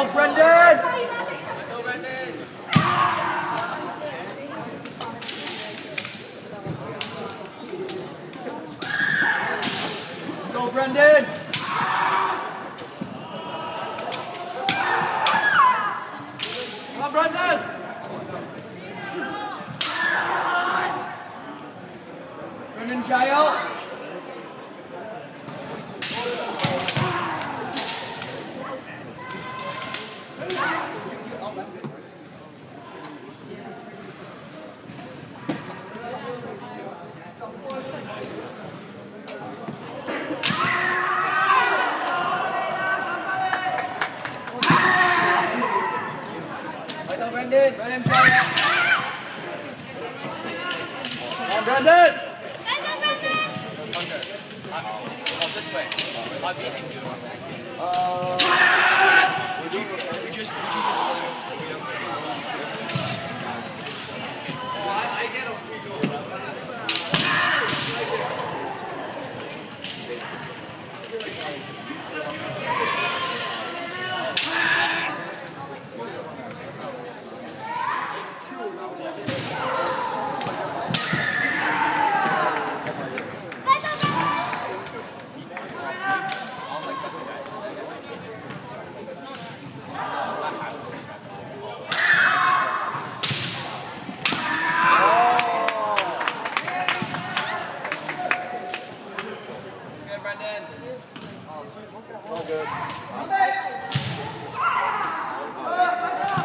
Go, Brendan! Go, Brendan! Go, Brendan! Come on, Brendan! Brendan, Jael! Brendan, Brendan, Jael! Come on, Brendan! Oh, this way. I'll beat him. Would you just I get a free goal. All good.